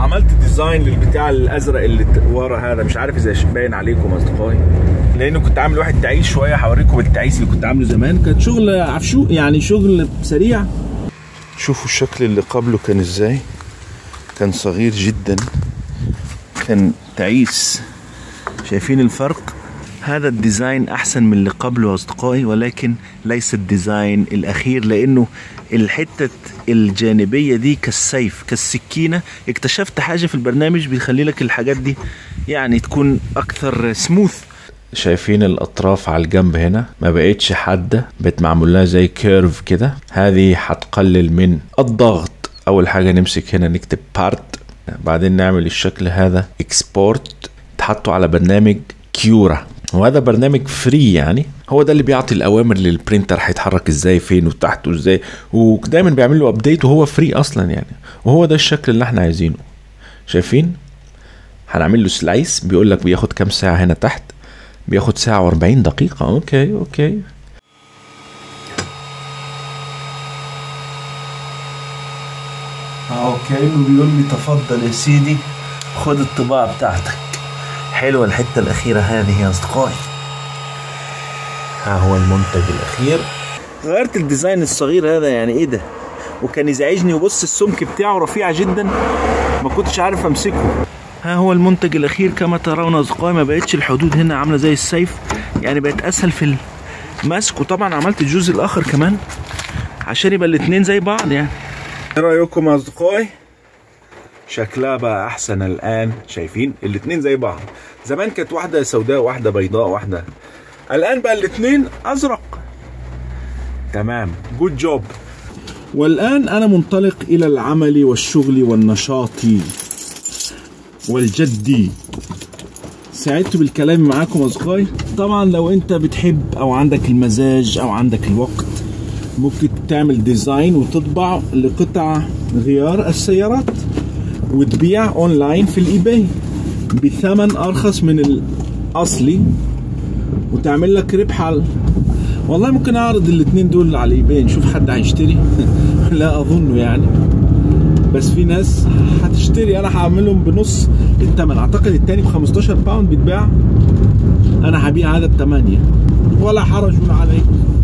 عملت ديزاين للبتاع الازرق اللي ورا هذا، مش عارف اذا باين عليكم اصدقائي، لانه كنت عامل واحد تعيس شويه. هوريكم التعيس اللي كنت عامله زمان، كانت شغل عفشو يعني شغل سريع. شوفوا الشكل اللي قبله كان ازاي، كان صغير جدا، كان تعيس. شايفين الفرق؟ هذا الديزاين احسن من اللي قبله اصدقائي، ولكن ليس الديزاين الاخير، لانه الحتة الجانبية دي كالسيف كالسكينة. اكتشفت حاجة في البرنامج بيخلي لك الحاجات دي يعني تكون اكثر سموث. شايفين الاطراف على الجنب هنا ما بقتش حادة، بقت معمول لها زي كيرف كده. هذه هتقلل من الضغط. اول حاجة نمسك هنا نكتب بارت، بعدين نعمل الشكل هذا اكسبورت، تحطه على برنامج كيورا، وهذا برنامج فري يعني. هو ده اللي بيعطي الاوامر للبرينتر هيتحرك ازاي، فين وتحته ازاي، ودايما بيعمل له ابديت، وهو فري اصلا يعني. وهو ده الشكل اللي احنا عايزينه. شايفين؟ هنعمل له سلايس، بيقول لك بياخد كام ساعة هنا تحت، بياخد ساعة و40 دقيقة. اوكي كأنه بيقول لي تفضل يا سيدي خد الطباعة بتاعتك. حلوة الحتة الأخيرة هذه يا أصدقائي. ها هو المنتج الأخير. غيرت الديزاين الصغير هذا، يعني إيه ده؟ وكان يزعجني. وبص السمك بتاعه رفيع جدا، ما كنتش عارف أمسكه. ها هو المنتج الأخير كما ترون أصدقائي. ما بقتش الحدود هنا عاملة زي السيف، يعني بقت أسهل في المسك. وطبعا عملت الجزء الآخر كمان عشان يبقى الاتنين زي بعض يعني. إيه رأيكم يا أصدقائي؟ شكلها بقى احسن الان. شايفين الاتنين زي بعض. زمان كانت واحده سوداء واحده بيضاء واحده، الان بقى الاتنين ازرق. تمام، جود جوب. والان انا منطلق الى العمل والشغل والنشاط والجدي. سعدت بالكلام معاكم اصدقائي. طبعا لو انت بتحب او عندك المزاج او عندك الوقت، ممكن تعمل ديزاين وتطبع لقطع غيار السيارات وتبيع اونلاين في الايباي بثمن ارخص من الاصلي، وتعمل لك ربح والله ممكن اعرض الاتنين دول على الايباي نشوف حد هيشتري. لا اظنه يعني، بس في ناس هتشتري. انا هعملهم بنص الثمن. اعتقد التاني ب 15 باوند بيتباع، انا هبيع هذا ب8. ولا حرج عليكم.